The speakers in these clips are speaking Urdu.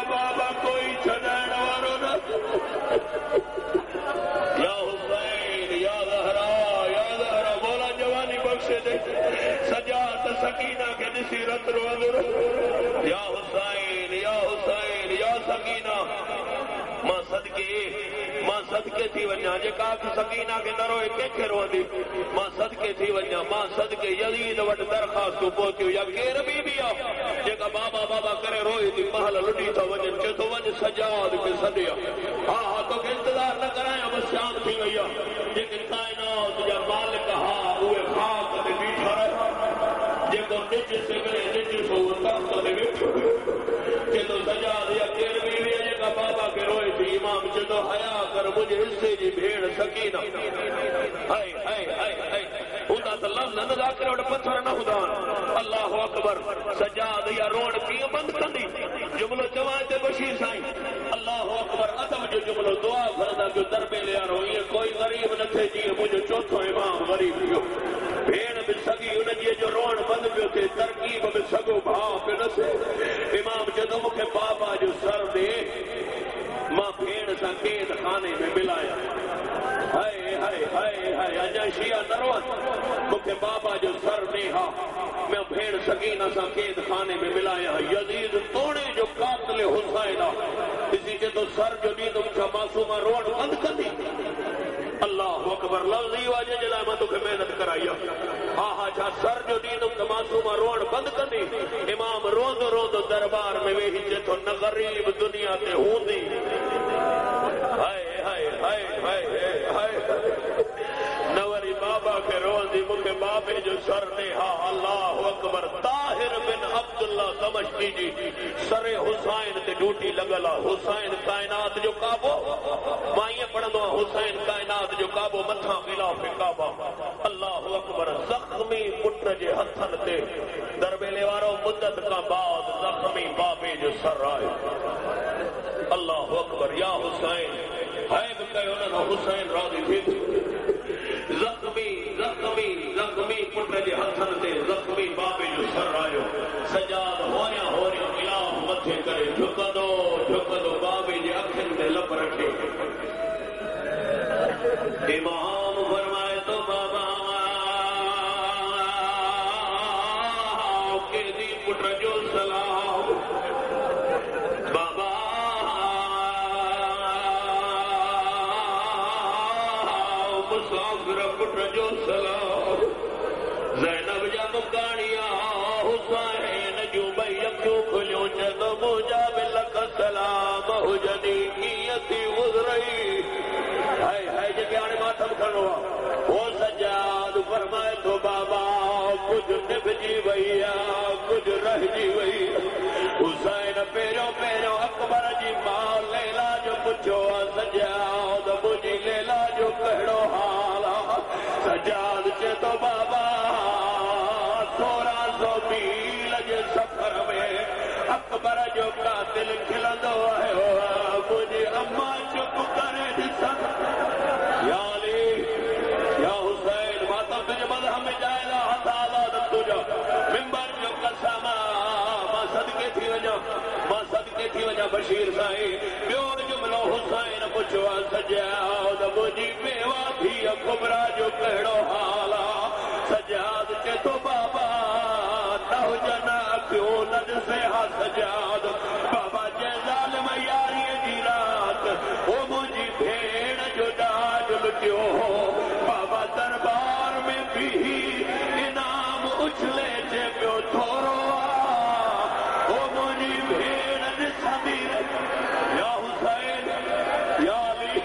بابا کوئی چھڈن وارو نہ یا حسین یا زہرا مولا جوانی بخشے دے سجاد سکینہ کے دسی رت رو یا حسین یا سکینہ ماں صدقے تھی ونجا جے کا سکینہ کے نہ روئے کیکھے رو دی ماں صدقے تھی ونجا ماں صدقے یزید وٹ درخواست کو پہنچیو یا کیر بی بیا جے کا بابا کرے روئی دی محل لڈی تھا ونجن چے تو ونج سجاد کے سدیا ہاں تو کہ انتظار نہ کرائیں بس شام تھی گیا لیکن کائنات جا مالک ہاں ہوئے خاک دے بیٹھا رہے جے کو نج سے گئے نج سو تخت دے بیٹھا کہ تو سجاد یا کیر بی بیا جے کا بابا کے روئی تھی امام جے تو حیا کر مجھے حصے جی بھیڑ سکینہ ہائے خدا تو لفظ نہ ذاکر اور پتھر نہ خدان اللہ اکبر سجاد یا روڑ کی بند کندی جملو جوان تے بشیر سائیں اللہ اکبر ادب جو جملو دعا فردا جو در میں لے رہو یہ کوئی غریب نہ تھے جی مجھے چوتھو امام غریب جو بھیڑ بھی سگی ان جی جو روڑ بند پیو تھے ترکیب بھی سگو بھاؤ پہ نہ سے امام جدو مکھے بابا جو سر دے ماں بھیڑ سا قید خانے میں ملایا ہائے اجا شیعہ دروت مکھے بابا جو سر نیہا میں بھیڑ سکینہ سا قید خانے میں ملایا یزید توڑے جو قاتل حسینہ اسی کے تو سر جو نیدم کا معصومہ روڑ بند کر دی اللہ اکبر لفظی واجہ جلائے میں تو کہ محنت کرائیا ہاں چھا سر جو نیدم کا معصومہ روڑ بند کر دی امام روندو دربار میں وہی جے تو نہ غریب دنیا تے ہوں دی ہائے نوری بابا کے روندی مکے بابے جو سر نے ہاں اللہ اکبر طاہر بن عبداللہ دمشقی جی سر حسین تے ڈیوٹی لگلا حسین کائنات جو کعبو مائیں پڑھندو حسین کائنات جو کعبو متھا خلاف کعبہ اللہ اکبر زخمی پٹر جے ہتھن تے دربیلے وارو مدت کا بعد زخمی بابے جو سر آئے اللہ اکبر یا حسین ہے بکے انہوں حسین راضی تھی زخمی پٹر جے ہتھن تے زخمی بابے جو سر آئے سجاد ہویا خلاف متھے کرے جھکا دو بابے جے اکھن تے لب رکھے امام فرمائے تو بابا کے دی پٹر جو سلام بابا مسافر پٹر جو سلام زینب جا مکانیا حسین جو بھئی اکھوں کھلیوں جدو مجا ملک سلام حجنی کیتی گزرئی ہے جے آنے ماتم کھڑوا وہ سجاد فرمائے تو بابا کچھ نبجی ویا کچھ رہ جی وئی حسین پیرو اکبر جی ماں لیلا جو پچھو سجاد مجھے لیلا جو کہڑو حالا سجاد چے تو بابا 1600 میل جے سفر میں اکبر جو قاتل کھلندو ہے مجھے اماں چپ کرے ڈسن یا علی یا حسین ماتم تجھے مذہب میں جائے لا حسالات تجھا ممبر جو قسمہ ماں صدقے تھی وجہ بشیر سائی بیور جملو حسین پچھوا سجاد مجھے بیوہ تھی کبرا جو کہڑو حالا سجاد کے تو بابا نہ جنا کیوں لج سے ہاں سجاد بابا جے ظالم یاری دی رات وہ مجھے بھیڑ جو ڈاج لٹیو ہو بابا دربار میں بھی انعام اچھلے جے پیو تھورو وہ مجھے بھیڑ سمیر یا حسین یا علی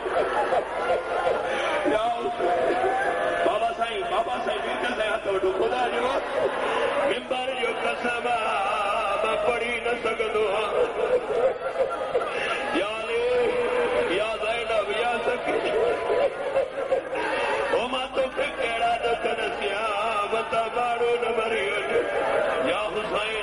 یا حسین بابا سائیں بیٹھل سے ہاتھ وٹو خدا جو ممبر جو قسم میں پڑھی نہ سکدو یا علی یا زینب یا سکی او ماں تو کیڑا دکھ نسیا بتا باڑو نہ مریو یا حسین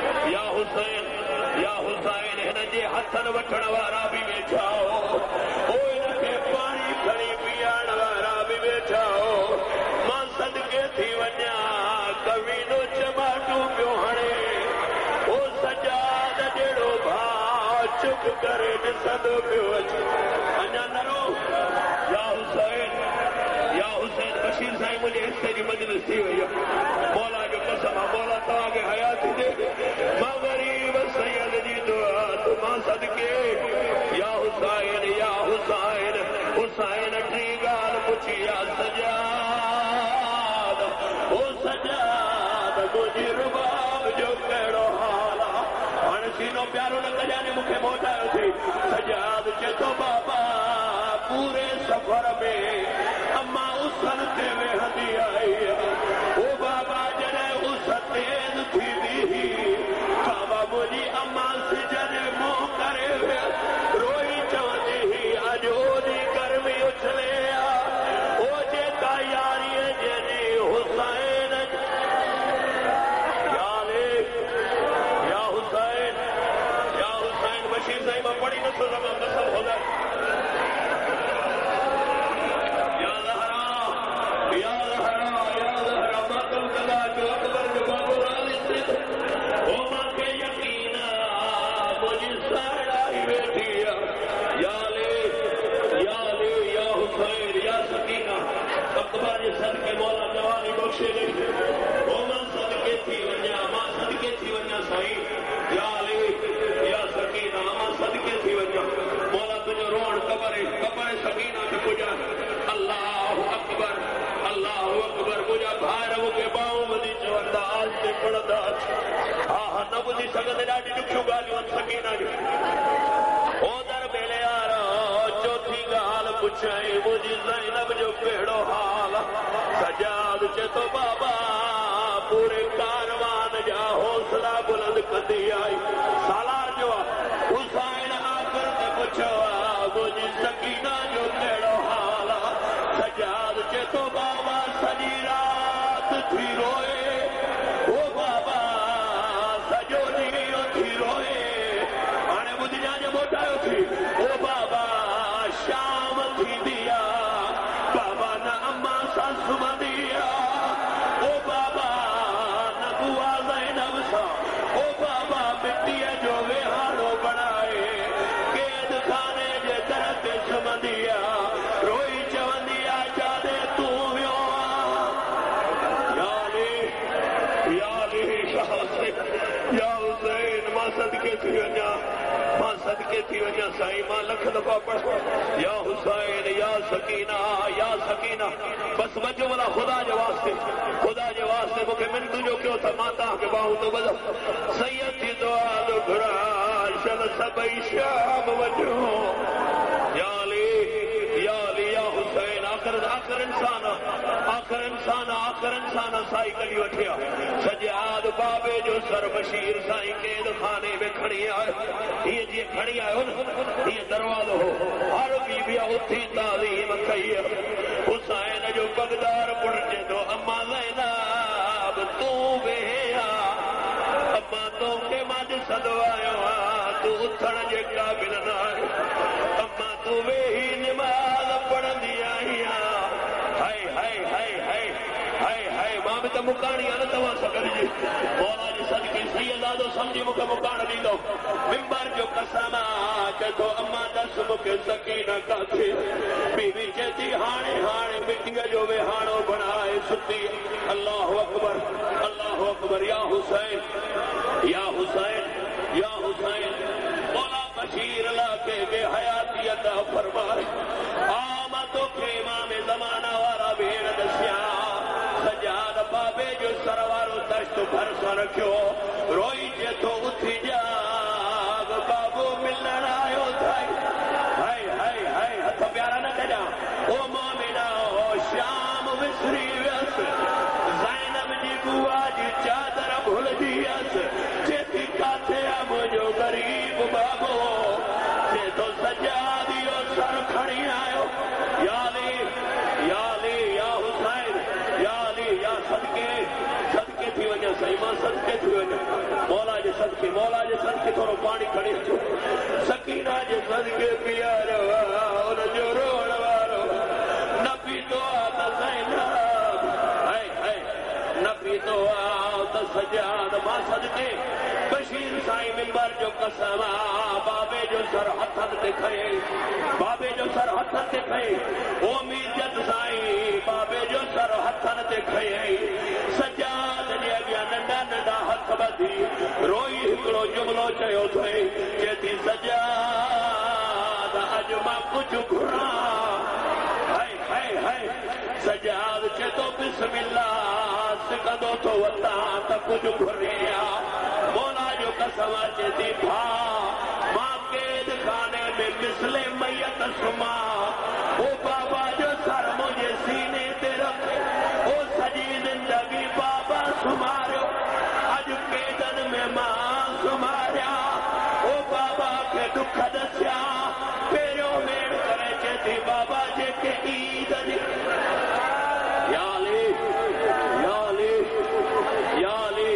ہن جے ہتھن وٹھن وارا بھی بیٹھا ہو ان کے پانی کھڑی پیان وارا بھی بیٹھا ہو ماں صدقے تھی ونیا کبھی نو چماٹو پیو ہنے او سجاد جڑو بھا چک کرے ڈسندو پیو اچي اڃا نرو یا حسين بشير سائیں مجھے حصے جي مجلس ٿي وئی مولا جو قسم مولا توهان کي حيات ڏي ماں غريب سيد جي دعا تو ماں صدقے یا حسين حسين ٹھي ڳالهه پڇي يا سجاد او سجاد تجھے رباب جو کهڙو حال هاڻ سينو پیارو نہ کجانے مونکي موٽايو ٿي سجاد چي تو بابا پورے سفر میں اما اسن تے وہندي آئی او بابا جڏهن اس تیز ٿي وي بابا مجھي اما سجن منهن کرے روئی چوندي هي اڄ اودي گرمي اچھلي او جيڪا ياري جني حسين یا حسين بشير صاحب پڑھی نہ سو زمان قسم خدا صدقے مولا جوانی بخشے نہیں او ماں صدقے تھی ونجا ماں صدقے تھی ونجا سائیں یا علی یا سکینہ ماں صدقے تھی ونجا مولا تجھے روڑ قبر سکینہ کے پجا اللہ اکبر مجھا بھائرو کے باؤں بدی چوندا آج تے پڑھدا ہاں نہ بدی سگدے ڈاڈی ڈکھیوں گالیوں سکینہ جو او در بیلے آرا چوتھی گال پچھائی مجھے زینب جو کہڑو حال سجاد چے تو بابا پورے کاروان جا حوصلہ بلند کندی آئی سالار جو حسین آکر تے پچھو مجھے سکینہ جو کہڑو حال سجاد چے تو بابا سجی رات تھی روئے او بابا سجو دیو تھی روئے آنے مجھے جانے موٹایو تھی او بابا شام تھی دیا بابا نہ اما ساس دیا او بابا نہ بوا زینب سا او بابا مٹی جو وہاڑو بنائے قید خانے جے درد سمندیا روئی چوندیا جادے تو ویو یا علی شاہ یا حسین ماں صدقے تھی ونجا سائیں ماں لکھ دفعہ پڑھ یا حسین یا سکینہ بس وجو والا خدا جو واسطے مکھے منت جو کیوں تھا ماتا کے باہوں تو بجا سید تھی دعا دو گھرا شل سبئی شام وجو یا علی یا حسین آخر انسان سائی کلی وٹھیا سجاد بابے جو سر بشیر سائی قید خانے میں کھڑی آئے یہ جی کھڑی آئے یہ دروازہ ہو ہر بی بیا اتھی تعلیم کئی حسین جو بغدار پڑھنے دو اما زینب تو وہیا اما تو کے مجھ صدوائیو تو اتھڑ جے قابل نہ اما تو وہی نماز پڑھن دیا ہائے ماں بھی تو مکانی آنا توا سکر جی مولا جی صدقی سید آدھو سمجھی مکہ مکان دی دو ممبر جو قسم کہ تو اما دس مکہ سکینہ کا تھی بی بی چیتی ہانے مٹنگ جو وے ہانو بنائے ستی اللہ اکبر یا حسین مولا بشیر لا کے بے حیاتی عطا فرمائے آمدو کے امام زمانہ وارا بھیڑ دسیا سجاد بابے جو سروارو دشت بھرسا رکھو روئی جے تو اتھی جاگ بابو ملن آئیو تھائی ہائے ہتھ پیارا نہ کجا او مومنہ شام وسری ویس زینب جی بوا جی چادر بھول دیس چیتی کاتھے مجھو غریب بابو چے تو سجادیو سر کھڑی آئیو یا علی یا حسین یا صدقے تھی وجہ سائیمان صدقے تھی وجہ مولا جے صدقے تھوڑو پانی کھڑی چھو سکینہ جے صدقے پیارو ان جو روڑ وارو نبی تو آتا زینب نبی تو سجاد ماں صدقے بشیر سائی ممبر جو قسم بابے جو تے کھئے بابے جو سر ہتھن تے کھئے او میر جت سائیں بابے جو سر ہتھن تے کھئے سجاد جے گیا ننڈا ننڈا ہتھ بدھی روئی ہکڑو جملو چیو تھے چیتی سجاد اج ماں کچھ گھرا سجاد چے تو بسم اللہ سکندو تو وطا تا کچھ گھریا مولا جو قسم چیتی بھا ماں قید خانے میں مثل میت سما او بابا جو سر مجھے سینے تے رکھے او سجی زندگی بابا سمارو اج قیدن میں ماں سماریا او بابا کے دکھ دسیا پیرو میڑ کرے چیتی بابا جے کے عید دی یا علی یا علی یا علی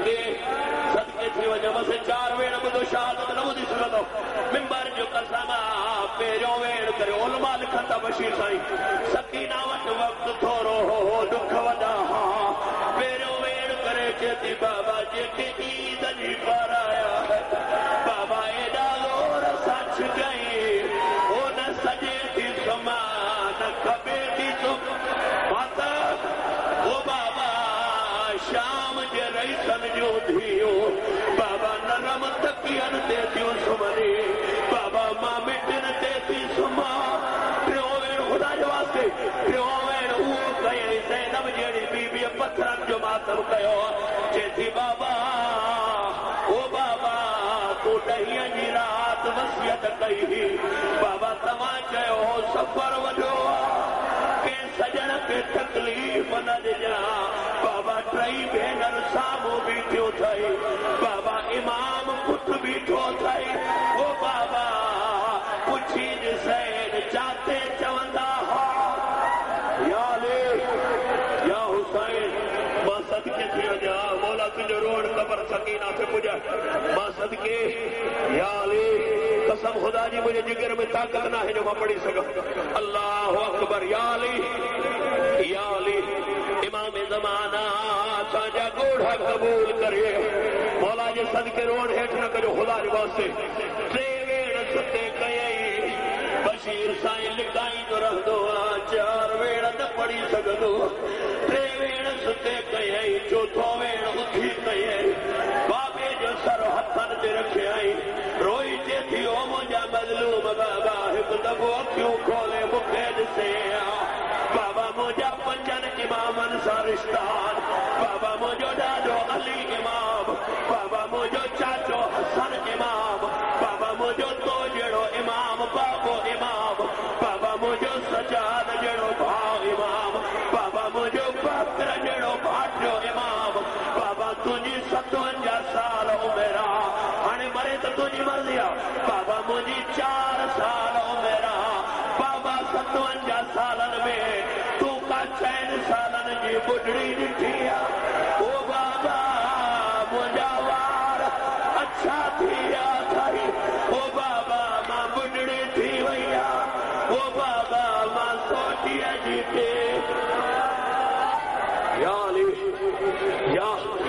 صدقے تھی وجہ سے چار ویڑ بدو شہادت نبو دی سنو ممبر جو قسمہ پیرو ویڑ کرے علماء لکھتا بشیر سائیں سکینہ وقت تھورو ہو دکھ ودا پیرو ویڑ کرے چیتی بابا جے کے عید جی پر آیا ہے بابا ایڈا لور سچ گئی او نہ سجے تھی سما نہ کبے تھی سم ماتا او بابا شام جے رئیسن جو دھیو بابا نرم تکین دیتیو سمنی بابا ماں مٹن دیتی سما پریووین خدا جو واسطے پریووین او کئی زینب جیڑی بی بی پتھرن جو ماتم کہو چیتی بابا او بابا تو ڈہیاں جی رات وصیت کئی بابا تمہاں چاہو سفر وڈو کہ سجن کے تکلیف نہ دجا بابا ٹرائی بینر سامو بیٹھو تھائی بابا امام پت بیٹھو تھائی او بابا پوچھی جسین چاہتے چوندا ہو یا علی یا حسین ماں صدقے تھی وجہ مولا تجھے روڑ قبر سکینہ سے پجا ماں صدقے یا علی قسم خدا جی مجھے جگر میں طاقت نہ ہے جو میں پڑھی سکا اللہ اکبر یا علی امام زمانہ سانجا گوڑا قبول کرے مولا جی صدقے روڑ ہیٹ نہ کرو خدا جی واسطے ویڑ ستے کئی بشیر سائیں لکھائی جو رہ دو چار ویڑ نہ پڑھی سکدو ویڑ ستے کئی چوتھو ویڑ اٹھی کئی بابے جو سر ہتھن تے رکھے آئی روئی چے تھی او مجھا مظلوم بابا ایک دبو کیوں کھولے مقید سے بابا مجھا پنجن امام انصارستان بابا مجھو ڈاڈو علی امام بابا مجھو چاچو حسن امام بابا مجھو تو جڑو امام بابو امام بابا مجھو سجاد جڑو بھاؤ امام بابا مجھو بکر جڑو بھاٹو امام بابا تجھی 57 سال عمرہ ہانے مرے تو تجھی مرضیا بابا مجھے 4 سال عمرہ بابا 57 سالن میں تو کا 4 سالن جی بڑھڑی نٹھیا او بابا مجھا وار اچھا تھیا تھائی او بابا ماں بڑھڑی تھی ویا او بابا ماں سوٹیا جیتے یا علی یا